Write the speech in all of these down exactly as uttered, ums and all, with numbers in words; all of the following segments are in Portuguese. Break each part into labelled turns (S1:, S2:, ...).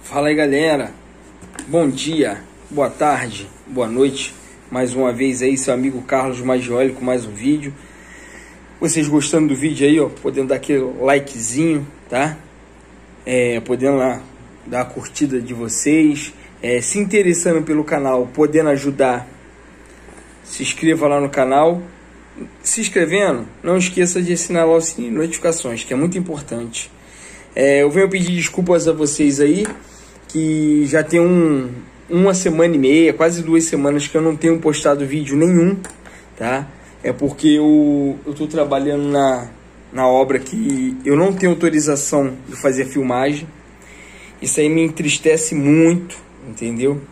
S1: Fala aí, galera, bom dia, boa tarde, boa noite. Mais uma vez aí, seu amigo Carlos Maggioli com mais um vídeo. Vocês gostando do vídeo aí, ó, podendo dar aquele likezinho, tá? É, podendo lá dar a curtida de vocês, é, se interessando pelo canal, podendo ajudar, se inscreva lá no canal. Se inscrevendo, não esqueça de assinalar o sininho de notificações, que é muito importante. É, eu venho pedir desculpas a vocês aí, que já tem um, uma semana e meia, quase duas semanas que eu não tenho postado vídeo nenhum, tá? É porque eu, eu tô trabalhando na, na obra que eu não tenho autorização de fazer filmagem. Isso aí me entristece muito, entendeu?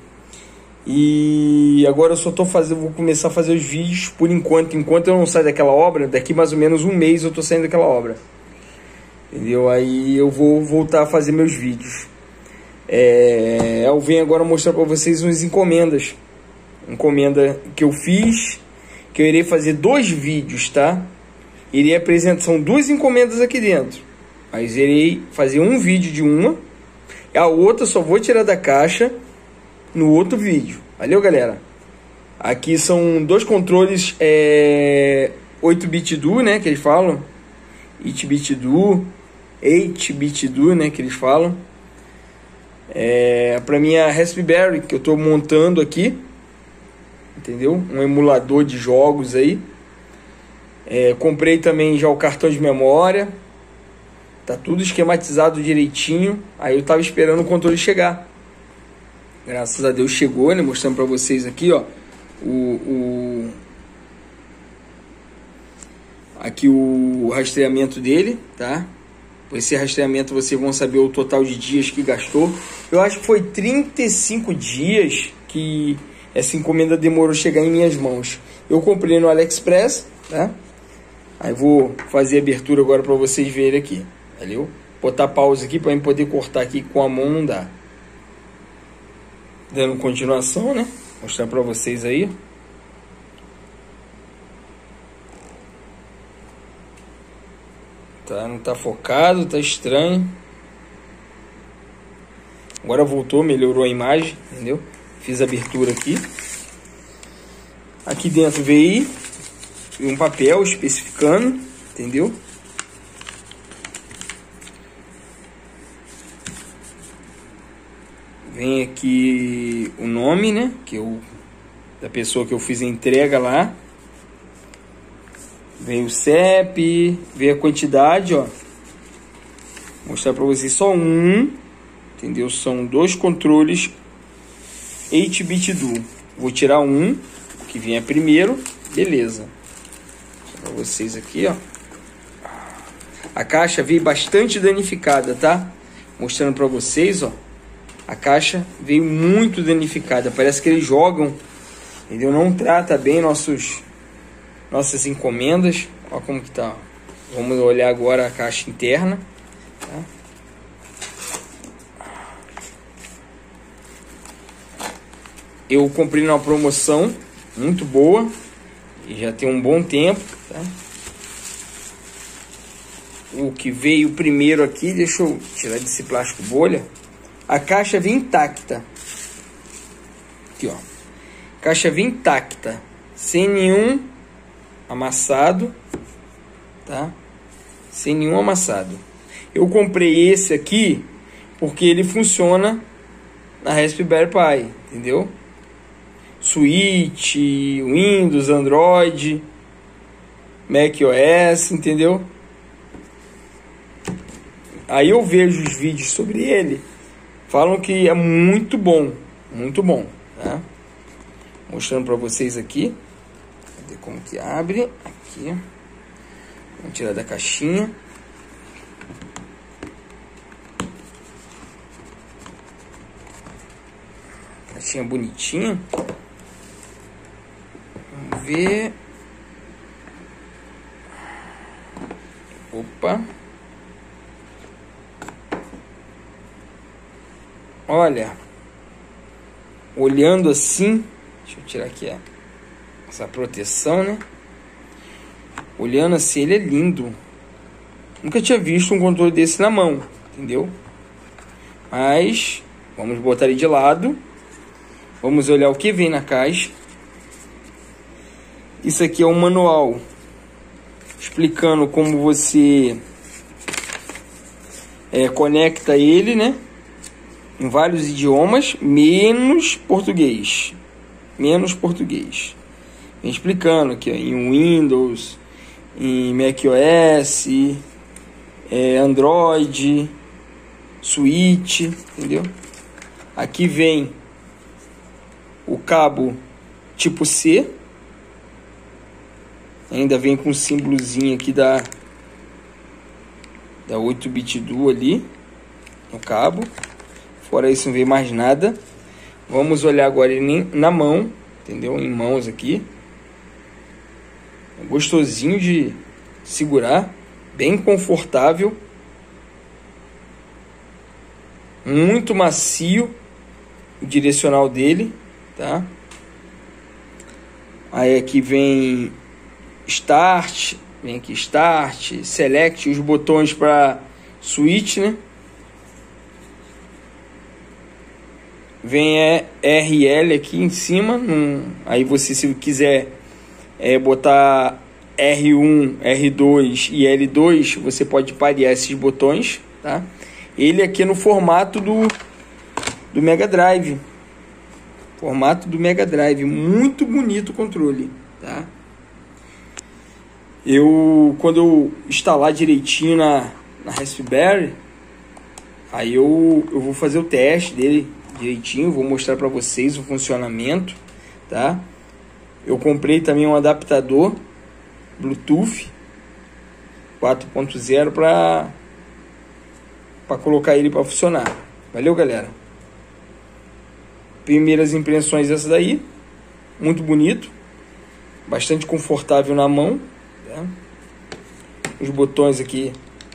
S1: E agora eu só tô fazendo, vou começar a fazer os vídeos por enquanto, enquanto eu não sair daquela obra. Daqui mais ou menos um mês eu tô saindo daquela obra, entendeu? Aí eu vou voltar a fazer meus vídeos. É, eu venho agora mostrar para vocês umas encomendas. Encomenda que eu fiz, que eu irei fazer dois vídeos, tá? Irei apresentar, são duas encomendas aqui dentro, mas irei fazer um vídeo de uma, e a outra só vou tirar da caixa no outro vídeo. Valeu, galera? Aqui são dois controles é, oito bit duo, né, que eles falam. oito bit duo, oito bit duo, né, que eles falam. É, para minha Raspberry, que eu estou montando aqui, entendeu? Um emulador de jogos aí. É, comprei também já o cartão de memória. Tá tudo esquematizado direitinho. Aí eu tava esperando o controle chegar. Graças a Deus chegou, né? Mostrando para vocês aqui, ó, o, o aqui o rastreamento dele, tá? Com esse rastreamento vocês vão saber o total de dias que gastou. Eu acho que foi trinta e cinco dias que essa encomenda demorou a chegar em minhas mãos. Eu comprei no AliExpress, tá? Aí vou fazer a abertura agora para vocês verem aqui, valeu? Botar pausa aqui para eu poder cortar aqui com a mão, não dá. Dando continuação, né? Mostrar para vocês aí. Tá, não tá focado, tá estranho. Agora voltou, melhorou a imagem, entendeu? Fiz a abertura aqui. Aqui dentro veio um papel especificando, entendeu? Vem aqui o nome, né? Que eu, da pessoa que eu fiz a entrega lá. Vem o C E P, vem a quantidade, ó. Vou mostrar para vocês só um, entendeu? São dois controles oito bit duo. Vou tirar um, que vinha primeiro, beleza. Para vocês aqui, ó. A caixa veio bastante danificada, tá? Mostrando para vocês, ó. A caixa veio muito danificada. Parece que eles jogam, entendeu? Não trata bem nossos nossas encomendas. Olha como que tá. Vamos olhar agora a caixa interna, tá? Eu comprei numa promoção muito boa e já tem um bom tempo, tá? O que veio primeiro aqui, deixa eu tirar desse plástico bolha. A caixa vem intacta. Aqui, ó. A caixa vem intacta, sem nenhum amassado, tá? Sem nenhum amassado. Eu comprei esse aqui porque ele funciona na Raspberry Pi, entendeu? Switch, Windows, Android, macOS, entendeu? Aí eu vejo os vídeos sobre ele, falam que é muito bom, muito bom, tá? Mostrando para vocês aqui. Cadê como que abre? Aqui. Vamos tirar da caixinha. Caixinha bonitinha. Vamos ver. Opa. Olha. Olhando assim. Deixa eu tirar aqui a, essa proteção, né? Olhando assim, ele é lindo. Nunca tinha visto um controle desse na mão, entendeu? Mas Vamos botar ele de lado. Vamos olhar o que vem na caixa. Isso aqui é um manual explicando como você é, conecta ele, né? Em vários idiomas, menos português. Menos português. Vem explicando aqui ó, em Windows, em macOS, é, Android, Switch, entendeu? Aqui vem o cabo tipo C. Ainda vem com o símbolozinho aqui da, da oito bit Duo ali no cabo. Fora isso não vem mais nada. Vamos olhar agora ele na mão, entendeu? Em mãos aqui. É gostosinho de segurar, bem confortável. Muito macio o direcional dele, tá? Aí aqui vem Start, vem aqui Start, Select, os botões para Switch, né? Vem é R L aqui em cima, num, aí você se quiser é, botar R um, R dois e L dois, você pode parear esses botões, tá? Ele aqui é no formato do, do Mega Drive, formato do Mega Drive, muito bonito o controle, tá? Eu, quando eu instalar direitinho na, na Raspberry, aí eu, eu vou fazer o teste dele direitinho, vou mostrar para vocês o funcionamento, tá? Eu comprei também um adaptador Bluetooth quatro ponto zero para para colocar ele para funcionar. Valeu, galera. Primeiras impressões essa daí, muito bonito, bastante confortável na mão, tá? Os botões aqui,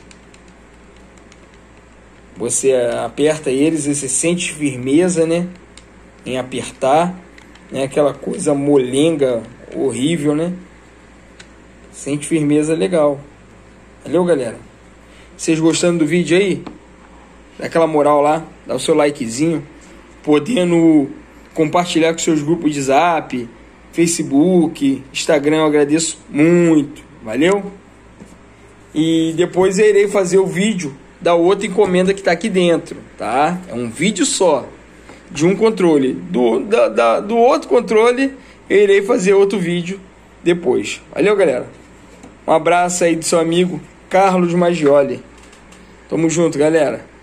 S1: você aperta eles e você sente firmeza, né? Em apertar, né? Aquela coisa molenga, horrível, né? Sente firmeza legal. Valeu, galera. Vocês gostando do vídeo aí? Dá aquela moral lá, dá o seu likezinho, podendo compartilhar com seus grupos de Zap, Facebook, Instagram, eu agradeço muito. Valeu? E depois eu irei fazer o vídeo da outra encomenda que está aqui dentro, tá? É um vídeo só de um controle. Do, da, da, do outro controle eu irei fazer outro vídeo depois. Valeu, galera. Um abraço aí do seu amigo Carlos Maggioli. Tamo junto, galera.